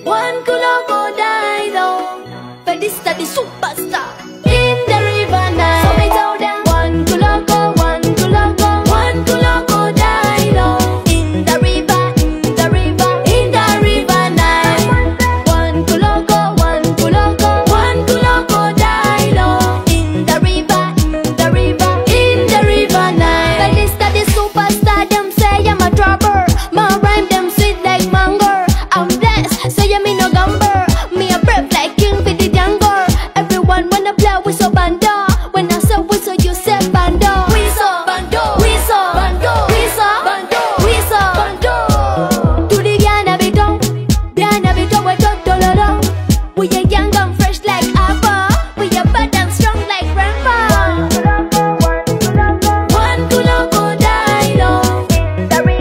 One could not go die though, but this study super.